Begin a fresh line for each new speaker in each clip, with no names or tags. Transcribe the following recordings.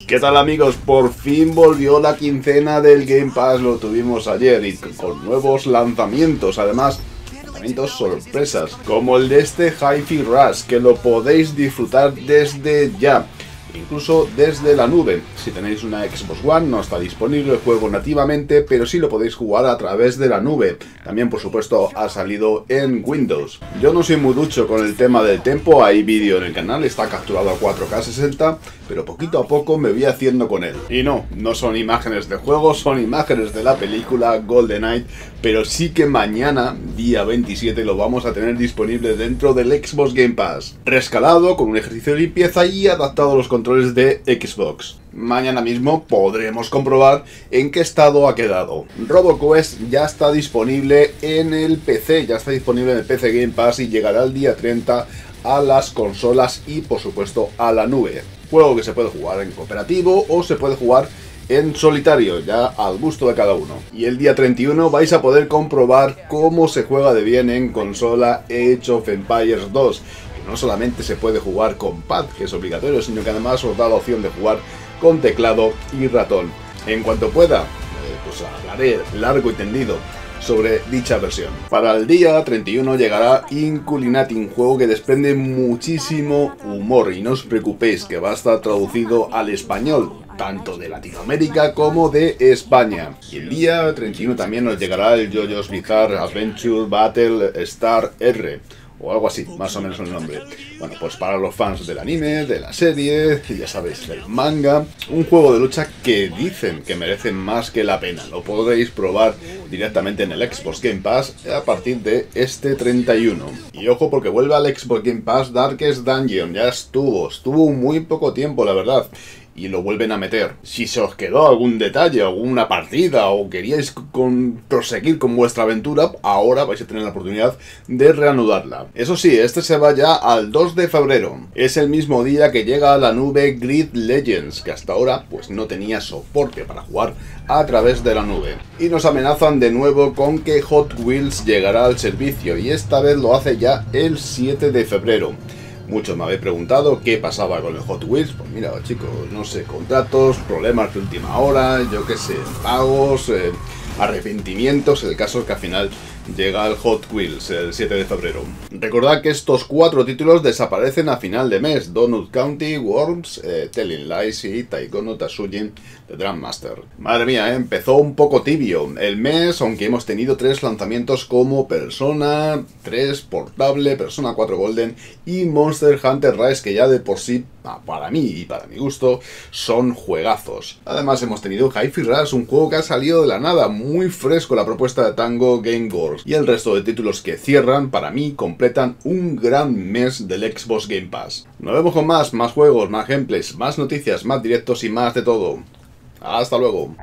¿Qué tal, amigos? Por fin volvió la quincena del Game Pass, lo tuvimos ayer y con nuevos lanzamientos, además lanzamientos sorpresas, como el de este Hi-Fi Rush, que lo podéis disfrutar desde ya, incluso desde la nube. Si tenéis una Xbox One no está disponible el juego nativamente, pero sí lo podéis jugar a través de la nube. También, por supuesto, ha salido en Windows. Yo no soy muy ducho con el tema del tempo, hay vídeo en el canal, está capturado a 4K 60, pero poquito a poco me voy haciendo con él. Y no son imágenes de juego, son imágenes de la película GoldenEye, pero sí que mañana, día 27, lo vamos a tener disponible dentro del Xbox Game Pass. Rescalado, con un ejercicio de limpieza y adaptado a los controles de Xbox. Mañana mismo podremos comprobar en qué estado ha quedado. RoboQuest ya está disponible en el PC, ya está disponible en el PC Game Pass y llegará el día 30 a las consolas y, por supuesto, a la nube. Juego que se puede jugar en cooperativo o se puede jugar en solitario, ya al gusto de cada uno. Y el día 31 vais a poder comprobar cómo se juega de bien en consola Age of Empires 2. Que no solamente se puede jugar con pad, que es obligatorio, sino que además os da la opción de jugar con teclado y ratón. En cuanto pueda, pues hablaré largo y tendido sobre dicha versión. Para el día 31 llegará Inculinati, un juego que desprende muchísimo humor, y no os preocupéis que va a estar traducido al español, tanto de Latinoamérica como de España. Y el día 31 también nos llegará el JoJo's Bizarre Adventure Battle Star R, o algo así, más o menos el nombre. Bueno, pues para los fans del anime, de la serie, ya sabéis, del manga, un juego de lucha que dicen que merece más que la pena. Lo podréis probar directamente en el Xbox Game Pass a partir de este 31. Y ojo, porque vuelve al Xbox Game Pass Darkest Dungeon. Ya estuvo muy poco tiempo, la verdad, y lo vuelven a meter. Si se os quedó algún detalle, alguna partida, o queríais proseguir con vuestra aventura, ahora vais a tener la oportunidad de reanudarla. Eso sí, este se va ya al 2 de febrero. Es el mismo día que llega a la nube Grid Legends, que hasta ahora pues no tenía soporte para jugar a través de la nube. Y nos amenazan de nuevo con que Hot Wheels llegará al servicio, y esta vez lo hace ya el 7 de febrero. Muchos me habéis preguntado qué pasaba con el Hot Wheels. Pues mira, chicos, no sé, contratos, problemas de última hora, yo qué sé, pagos, arrepentimientos. El caso es que al final llega el Hot Wheels el 7 de febrero. Recordad que estos 4 títulos desaparecen a final de mes: Donut County, Worms, Telling Lies y Taiko no Tatsujin de Drum Master. Madre mía, empezó un poco tibio el mes, aunque hemos tenido 3 lanzamientos como Persona 3 Portable, Persona 4 Golden y Monster Hunter Rise, que ya de por sí, para mí y para mi gusto, son juegazos. Además hemos tenido Hi-Fi Rush, un juego que ha salido de la nada, muy fresco, la propuesta de Tango Gameworks. Y el resto de títulos que cierran, para mí, completan un gran mes del Xbox Game Pass. Nos vemos con más juegos, más gameplays, más noticias, más directos y más de todo. Hasta luego.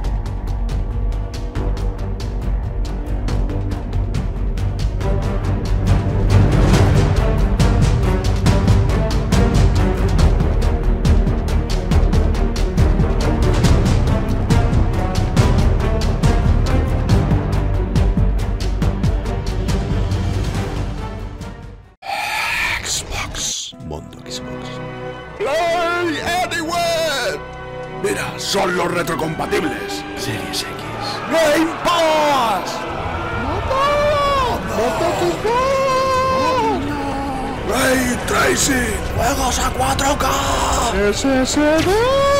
Mundo Xbox.
¡Play Anywhere! Mira, son los retrocompatibles.
Series X.
Game Pass. Ray Tracing.
¡Juegos a 4K!
SSD.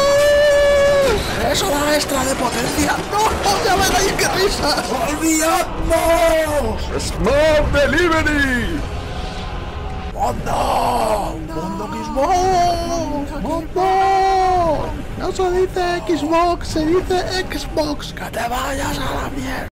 ¡Eso da extra de potencia!
¡No! ¡Ya veréis qué risa! ¡Olvidadnos! ¡Smart Delivery!
¡Mundo! ¡Mundo Xbox!
¡Mundo! No se dice Xbox, se dice Xbox.
¡Que te vayas a la mierda!